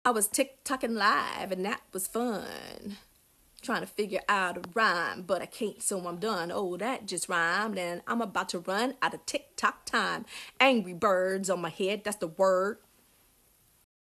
I was tick-tocking live and that was fun. Trying to figure out a rhyme, but I can't, so I'm done. Oh, that just rhymed, and I'm about to run out of tick-tock time. Angry birds on my head, that's the word.